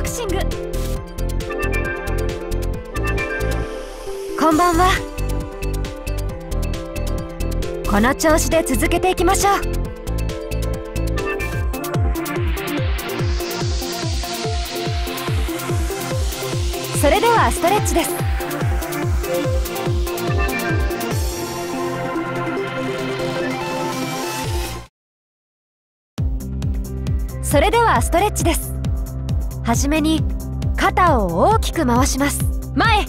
シング。こんばんは。この調子で続けていきましょう。それではストレッチです。それではストレッチです。はじめに肩を大きく回します。前、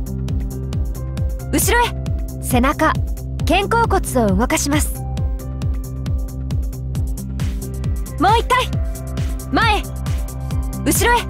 後ろへ。背中、肩甲骨を動かします。もう一回。前、後ろへ。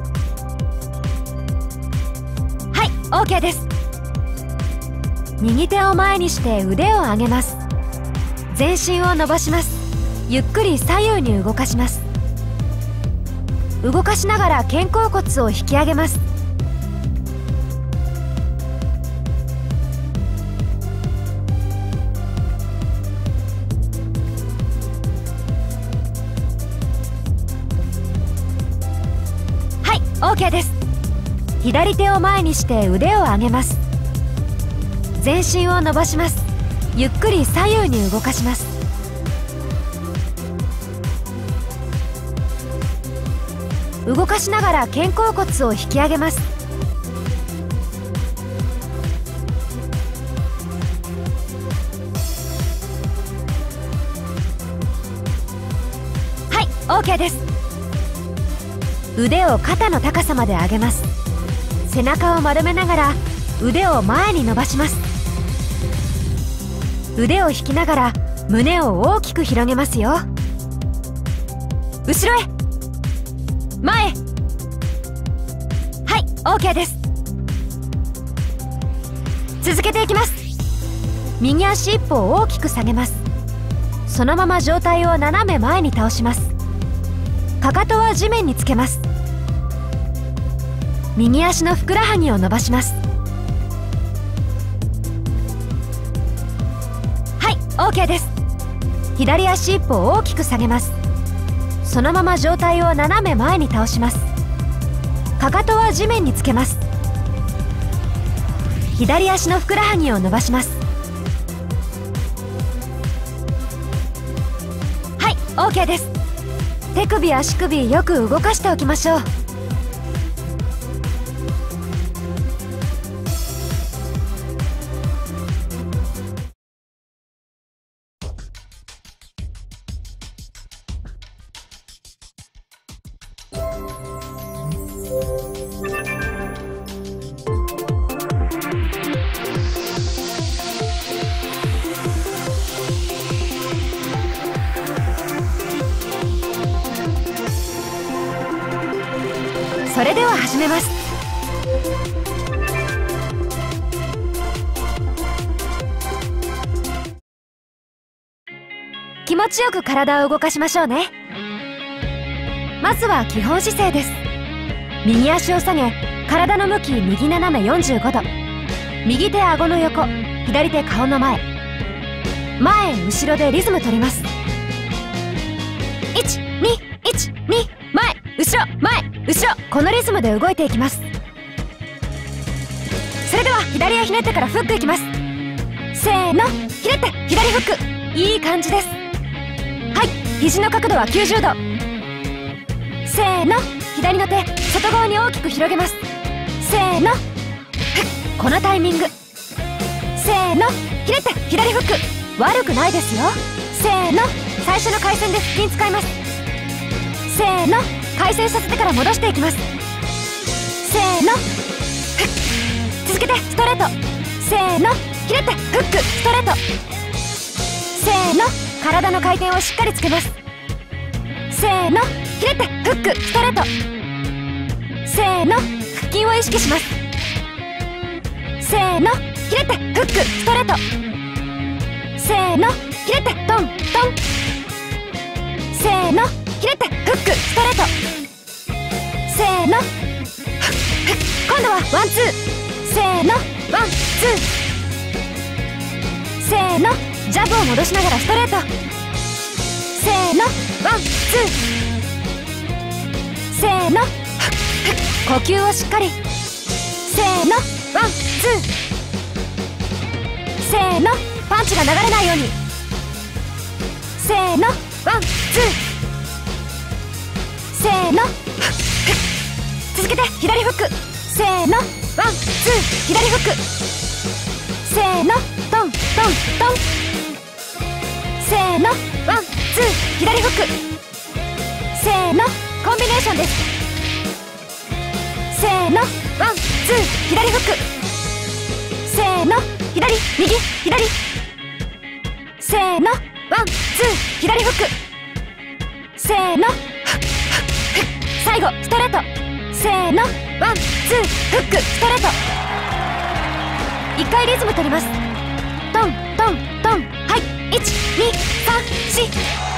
はい、 OK です。右手を前にして腕を上げます。全身を伸ばします。ゆっくり左右に動かします。動かしながら肩甲骨を引き上げます。はい、 OK です。左手を前にして腕を上げます。全身を伸ばします。ゆっくり左右に動かします。動かしながら肩甲骨を引き上げます。はい、 OK です。腕を肩の高さまで上げます。背中を丸めながら腕を前に伸ばします。腕を引きながら胸を大きく広げますよ。後ろへ。前。はい、 OK です。続けていきます。右足一歩大きく下げます。そのまま上体を斜め前に倒します。かかとは地面につけます。右足のふくらはぎを伸ばします。はい、 OK です。左足一歩大きく下げます。そのまま上体を斜め前に倒します。かかとは地面につけます。左足のふくらはぎを伸ばします。はい、 OK です。手首足首よく動かしておきましょう。それでは始めます。気持ちよく体を動かしましょうね。まずは基本姿勢です。右足を下げ、体の向き右斜め45度。右手顎の横、左手顔の前。前後ろでリズム取ります。1、2、1、2、前後ろ前後ろ、このリズムで動いていきます。それでは左へひねってからフックいきます。せーの、ひねって左フック。いい感じです。はい、肘の角度は90度。せーの、左の手外側に大きく広げます。せーの、フッ、このタイミング。せーの、ひねって左フック。悪くないですよ。せーの、最初の回旋で腹筋使います。せーの、回旋させてから戻していきます。せーの、フッ、続けてストレート。せーの、ひねってフックストレート。せーの、体の回転をしっかりつけます。せーの、ひねってフックストレート。せーの、腹筋を意識します。せーの、ひねってフックストレート。せーの、ひねってトントン。せーの、ひねってフックストレート。せーの、フッフッ、今度はワンツー。せーの、ワンツー。せーの、ジャブを戻しながらストレート。せーの、ワンツー。せーの、フッフッ、 呼吸をしっかり。せーの、ワンツー。せーの、パンチが流れないように。せーの、ワンツー。せーの続けて左フック。せーの、ワンツー。左フック。せーの、トントントン。せーの、ワンツー。左フック。せーの、コンビネーションです。せーの、ワンツー。左フック。せーの、左右左。せーの、ワンツー。左フック。せーの最後ストレート。せーの、ワンツー。フックストレート。1回リズム取ります。トントントン。はい、1、2、3、4。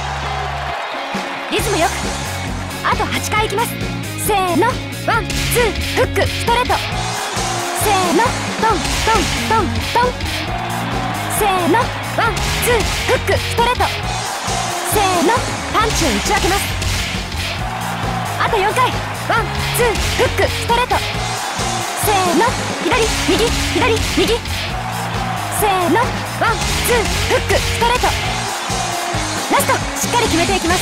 リズムよく。あと8回いきます。せーの、ワンツー。フックストレート。せーの、トントントントン。せーの、ワンツー。フックストレート。せーの、パンチを打ち分けます。あと4回。ワンツー。フックストレート。せーの、左右左右。せーの、ワンツー。フックストレート。ラストしっかり決めていきます。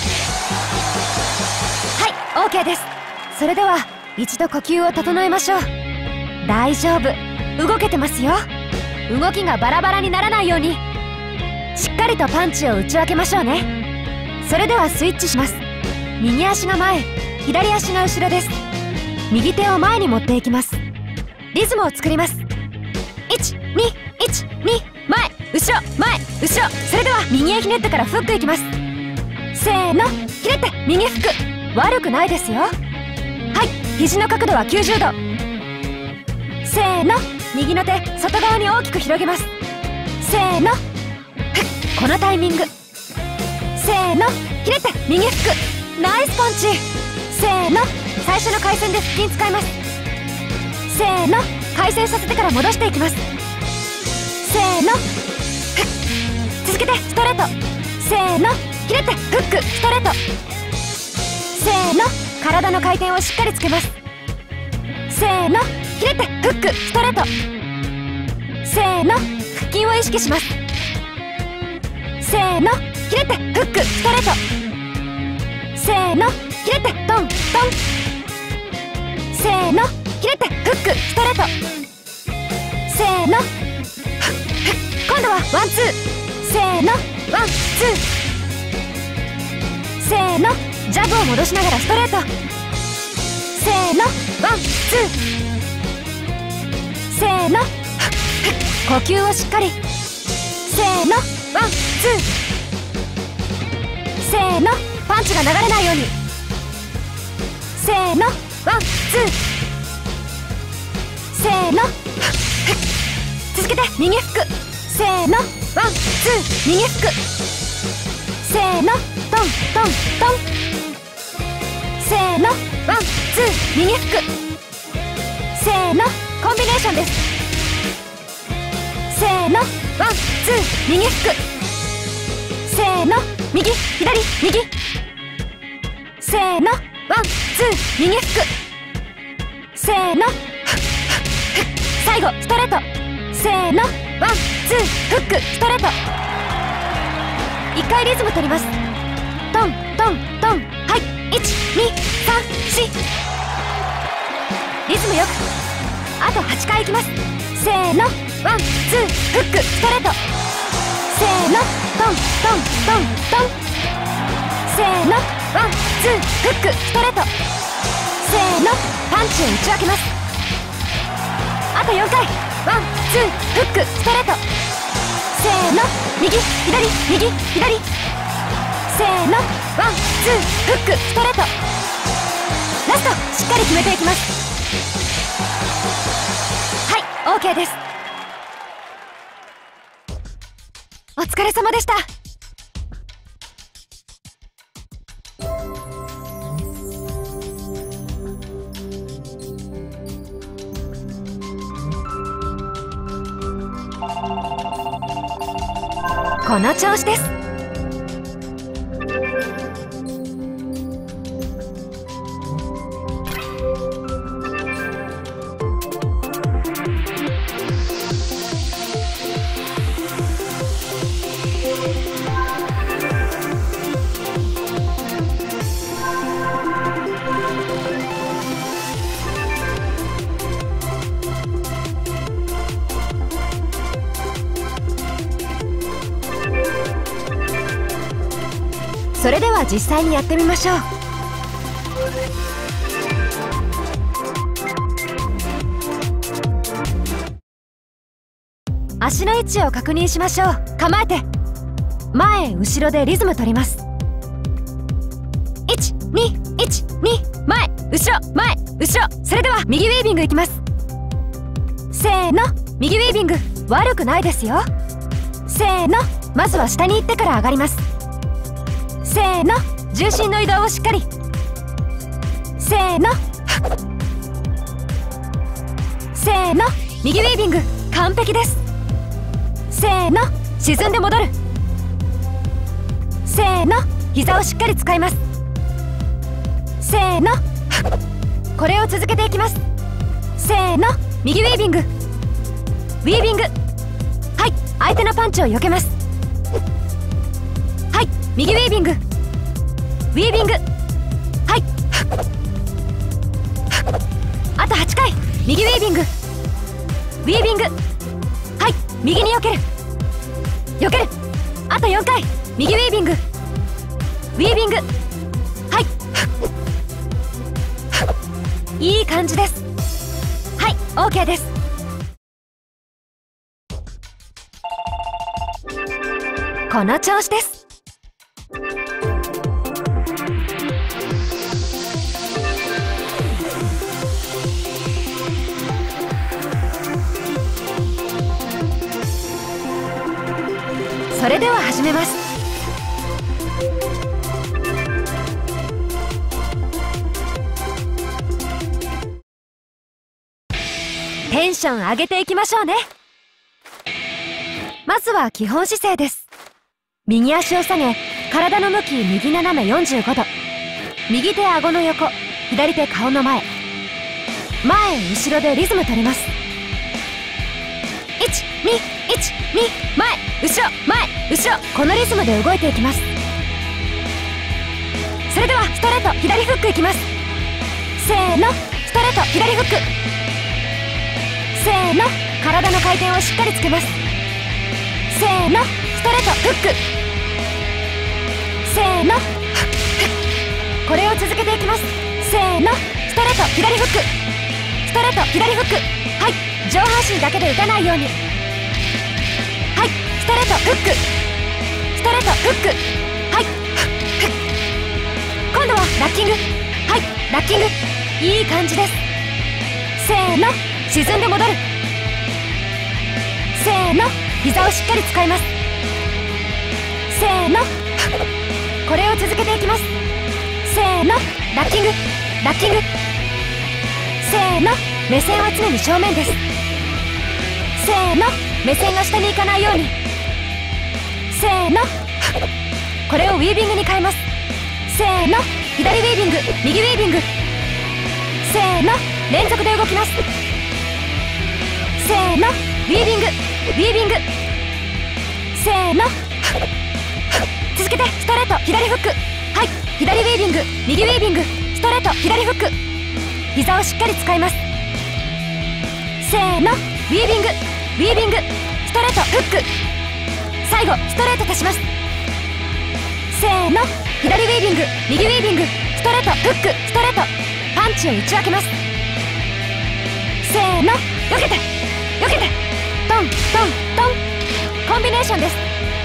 はい、 OK です。それでは一度呼吸を整えましょう。大丈夫、動けてますよ。動きがバラバラにならないようにしっかりとパンチを打ち分けましょうね。それではスイッチします。右足が前、左足が後ろです。右手を前に持っていきます。リズムを作ります。1、2、1、2、前、後ろ、前、後ろ。それでは右へひねってからフックいきます。せーの、ひねって右フック。悪くないですよ。はい、肘の角度は90度。せーの、右の手外側に大きく広げます。せーの、このタイミング。せーの、ひねって右フック。ナイスパンチ。せーの、最初の回旋で腹筋使います。せーの、回旋させてから戻していきます。せーの、続けてストレート。せーの、ひねってフックストレート。せーの、体の回転をしっかりつけます。せーの、ひねってフックストレート。せーの、腹筋を意識します。せーの、ひねってフックストレート。せーの、ひねってトントン。せーの、ひねってフックストレート。せーの、今度はワンツー。せーの、ワンツー。せーの、ジャブを戻しながらストレート。せーの、ワンツー。せーの、呼吸をしっかり。せーの、ワンツー。せーの、パンチが流れないように。せーの、ワンツー。せーの、続けて右フック。せーの、ワンツー。右フック。せーの、トントントン。せーの、ワンツー。右フック。せーの、コンビネーションです。せーの、ワンツー。右フック。せーの、右左右。せーの、ワンツー。右フック。せーの、最後ストレート。せーの、ワンツー。フックストレート。1回リズム取ります。トントントン。はい、1、2、3、4。リズムよく。あと8回いきます。せーの、ワンツー。フックストレート。せーの、トントントントン。せーの、ワンツー。フックストレート。せーの、パンチを打ち分けます。あと4回。ワンツー。フックストレート。せーの、右左右左。せーの、ワンツー。フックストレート。ラストしっかり決めていきます。はい、 OK です。お疲れ様でした。この調子です。 それでは実際にやってみましょう。足の位置を確認しましょう。構えて前後ろでリズム取ります。121-2前後ろ前後ろ。それでは右ウェービングいきます。せーの、右ウェービング。悪くないですよ。せーの、まずは下に行ってから上がります。せーの、重心の移動をしっかり。せーのせーの、右ウェービング。完璧です。せーの、沈んで戻る。せーの、膝をしっかり使います。せーのこれを続けていきます。せーの、右ウェービング。ウィービング。はい、相手のパンチを避けます。はい、右ウェービング。ウィービング。はい、あと8回。右ウェービング。ウィービング。はい、右に避ける。避ける。あと4回。右ウェービング。ウィービング。はい、いい感じです。はい、 OK です。この調子です。それでは始めます。テンション上げていきましょうね。まずは基本姿勢です。右足を下げ、体の向き右斜め45度。右手顎の横、左手顔の前。前後ろでリズム取ります。1-2-1-2前後ろ前後ろ。このリズムで動いていきます。それではストレート左フックいきます。せーの、ストレート左フック。せーの、体の回転をしっかりつけます。せーの、ストレートフック。せーのこれを続けていきます。せーの、ストレート左フック。ストレート左フック。はい、上半身だけで打たないように。はい、ストレートフック。ストレートフック。はい、今度はラッキング。はい、ラッキング。いい感じです。せーの、沈んで戻る。せーの、膝をしっかり使います。せーのこれを続けていきます。せーの、ラッキングラッキング。せーの、目線は常に正面です。せーの、目線が下に行かないように。せーのこれをウィービングに変えます。せーの、左ウェービング右ウェービング。せーの、連続で動きます。せーの、ウィービングウィービング。せーの続けてストレート左フック。はい、左ウェービング右ウェービング。ストレート左フック。膝をしっかり使います。せーの、ウィービングウィービング。ストレートフック。最後ストレート足します。せーの、左ウェービング右ウェービング。ストレートフック。ストレートパンチを打ち分けます。せーの、避けて避けてトントントン。コンビネーションです。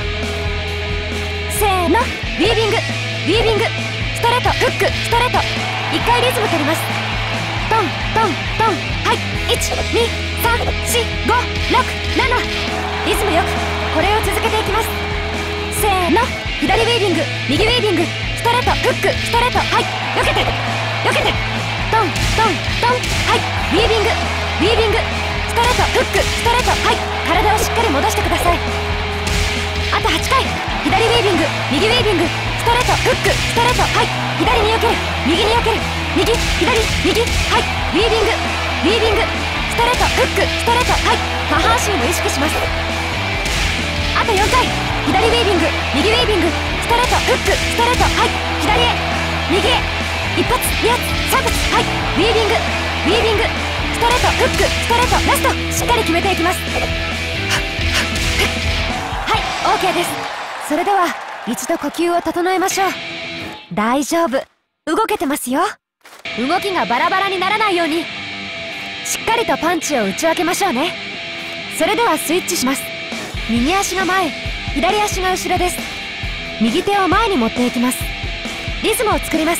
せーの、ウィービングウィービング。ストレートフック。ストレート1回リズム取ります。トントントン。はい、1234567。リズムよくこれを続けていきます。せーの、左ウェービング右ウェービング。ストレートフック。ストレートはい、避けて避けてトントントン。はい、ウィービングウィービング。ストレートフック。ストレートはい、体をしっかり戻してください。あと8回。左ウェービング右ウェービング。ストレートフック。ストレートはい、左に避ける右に避ける右左右。はい、ウィービングウィービング。ストレートフック。ストレートはい、下半身を意識します。あと4回。左ウェービング右ウェービング。ストレートフック。ストレートはい、左へ右へ。1発2発3発。はい、ウィービングウィービング。ストレートフック。ストレートラストしっかり決めていきます。はい、 OK です。それでは一度呼吸を整えましょう。大丈夫、動けてますよ。動きがバラバラにならないようにしっかりとパンチを打ち分けましょうね。それではスイッチします。右足が前、左足が後ろです。右手を前に持っていきます。リズムを作ります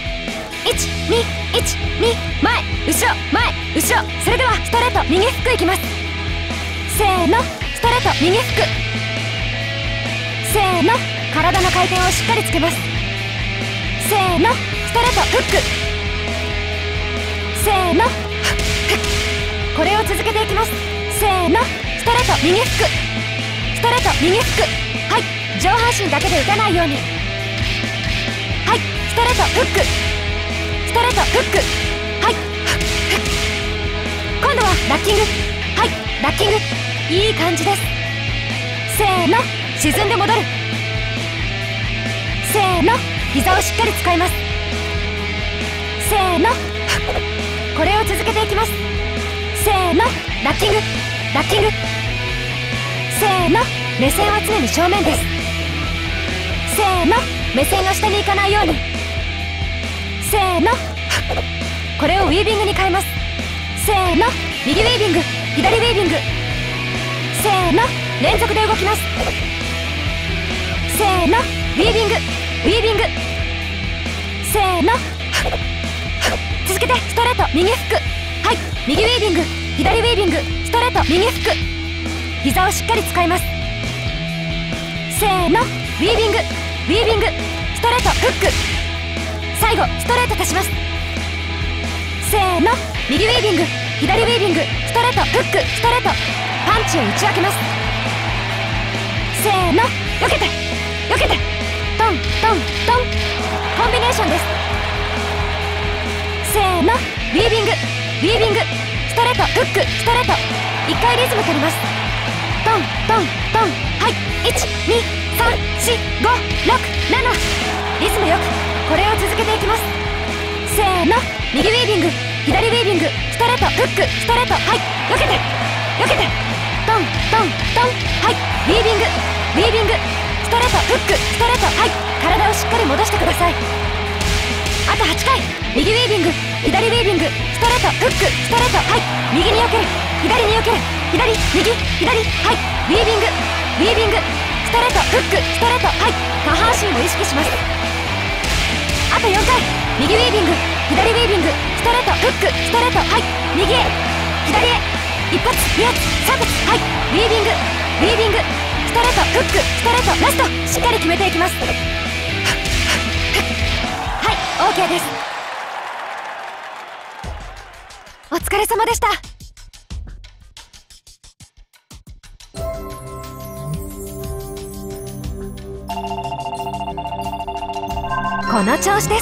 。12122、前後ろ前後ろ。それではストレート右フックいきます。せーの、ストレート右フック。せーの、体の回転をしっかりつけます。せーの、ストレートフック。せーの、これを続けていきます。せーの、ストレート右フック。ストレート右フック。はい、上半身だけで打たないように。はい、ストレートフック。ストレートフック。はい、今度はラッキング。はい、ラッキング。いい感じです。せーの、沈んで戻る。せーの、膝をしっかり使います。せーの、これを続けていきます。せーの、ラッキングラッキング。せーの、目線は常に正面です。せーの、目線が下に行かないように。せーの、これをウィービングに変えます。せーの、右ウィービング左ウィービング。せーの、連続で動きます。せーの、ウィービングウィービング。せーの、続けてストレート右フック。はい、右ウィービング左ウィービング。ストレート右フック。膝をしっかり使います。せーの、ウィービングウィービング。ストレートフック。最後ストレート足します。せーの、右ウィービング左ウィービング。ストレートフック。ストレートパンチを打ち分けます。せーの、避けて避けて、トントントン。コンビネーションです。せーの、ウィービングウィービング。ストレートフック。ストレート1回リズム取ります。トントントン。はい、1234567。リズムよくこれを続けていきます。せーの、右ウィービング左ウィービング。ストレートフック。ストレート、はい、避けて避けて、トントントン。はい、ウィービングウィービング。ストレートフック。ストレート、はい、体をしっかり戻してください。あと8回。右ウィービング左ウィービング。ストレートフック。ストレート、はい、右に避ける左に避ける左右左。はい、ウィービングウィービング。ストレートフック。ストレート、はい、下半身も意識します。あと4回。右ウィービング左ウィービング。ストレートフック。ストレート、はい、右へ左へ。1発2発3発。はい、ウィービングウィービング。ストレートフック。ストレートラストしっかり決めていきます。はい、 OK です。お疲れ様でした。この調子です。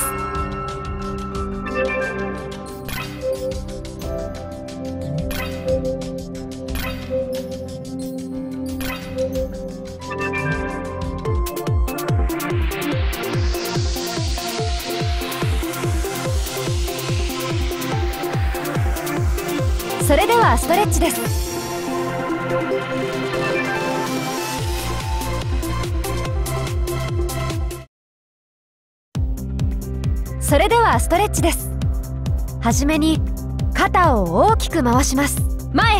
それではストレッチです。それではストレッチです。はじめに肩を大きく回します。前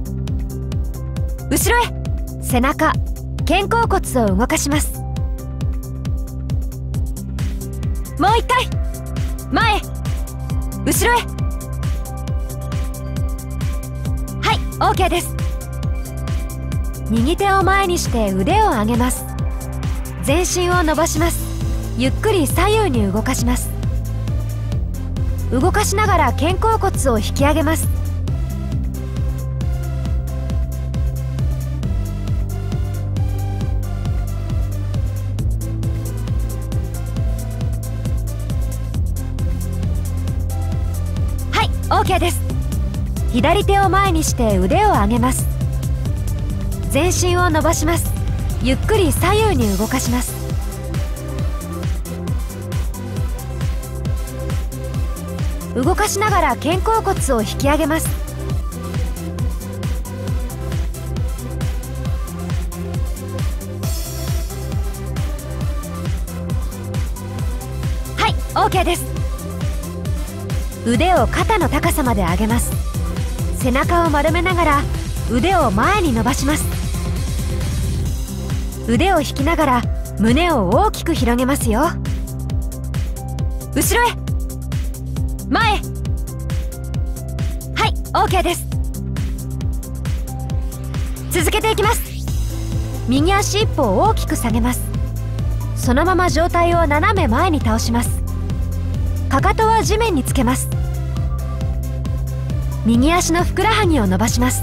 後ろへ。背中肩甲骨を動かします。もう一回。前後ろへ。はい、 OK です。右手を前にして腕を上げます。全身を伸ばします。ゆっくり左右に動かします。動かしながら肩甲骨を引き上げます。はい、 OK です。左手を前にして腕を上げます。全身を伸ばします。ゆっくり左右に動かします。動かしながら肩甲骨を引き上げます。 OK です。腕を肩の高さまで上げます。背中を丸めながら腕を前に伸ばします。腕を引きながら胸を大きく広げますよ。後ろへ、前へ。はい、 OK です。続けていきます。右足一歩を大きく下げます。そのまま上体を斜め前に倒します。かかとは地面につけます。右足のふくらはぎを伸ばします。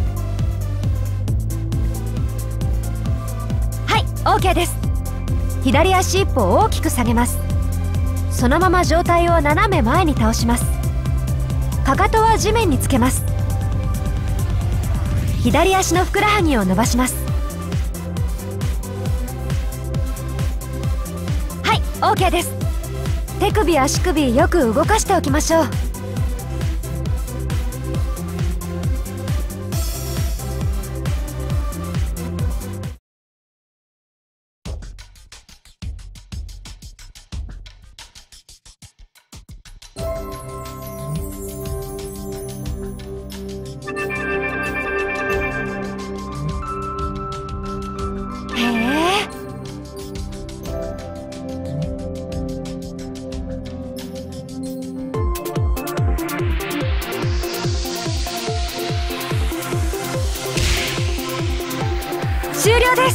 はい、 OK です。左足一歩を大きく下げます。そのまま上体を斜め前に倒します。かかとは地面につけます。左足のふくらはぎを伸ばします。はい、 OK です。手首足首よく動かしておきましょう。終了です。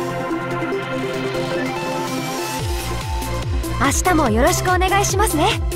明日もよろしくお願いしますね。